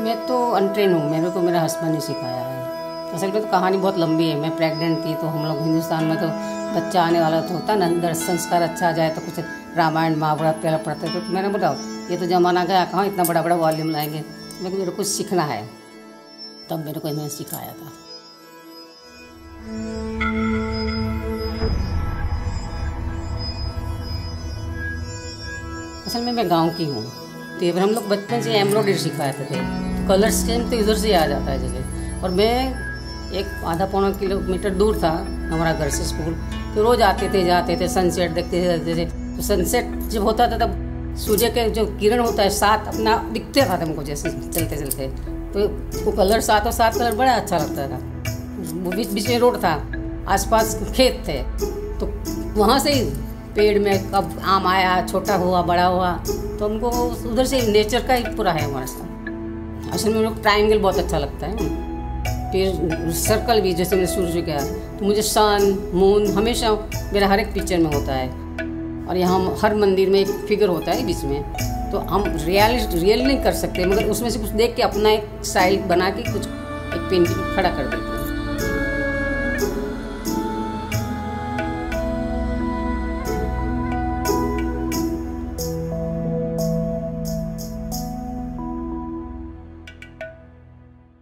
मैं तो अनट्रेन हूँ, मेरे को मेरा हस्बैंड ने सिखाया है। असल में तो कहानी बहुत लंबी है। मैं प्रेग्नेंट थी तो हम लोग हिंदुस्तान में तो बच्चा आने वाला तो होता ना, दर्शन संस्कार अच्छा आ जाए तो कुछ रामायण महाभारत पहले पढ़ते। तो मैंने बताओ ये तो जमाना गया, कहाँ इतना बड़ा बड़ा वॉल्यूम लाएंगे। मेरे को कुछ सीखना है, तब मेरे को इन्होंने सिखाया था। असल में मैं गांव की हूँ, तो हम लोग बचपन से एम्ब्रॉयडरी सिखाते थे। तो कलर स्कीम तो इधर से आ जाता है जैसे। और मैं एक आधा पौना किलोमीटर दूर था हमारा घर से स्कूल, तो रोज़ आते थे जाते थे, सनसेट देखते थे। तो सनसेट जब होता था तब सूर्य के जो किरण होता है साथ अपना दिखते था हमको जैसे चलते चलते। तो वो कलर साथ और साथ कलर बड़ा अच्छा लगता था। वो बीच में रोड था, आसपास खेत थे, तो वहाँ से ही पेड़ में कब आम आया, छोटा हुआ बड़ा हुआ, तो हमको उधर से नेचर का ही पूरा है हमारे साथ। असल में लोग ट्रायंगल बहुत अच्छा लगता है, फिर सर्कल भी। जैसे मैंने शुरू से किया तो मुझे सन मून हमेशा मेरा हर एक पिक्चर में होता है। और यहाँ हर मंदिर में एक फिगर होता है बीच में, तो हम रियल नहीं कर सकते, मगर उसमें से कुछ देख के अपना एक स्टाइल बना के कुछ एक पेंटिंग खड़ा कर देते हैं।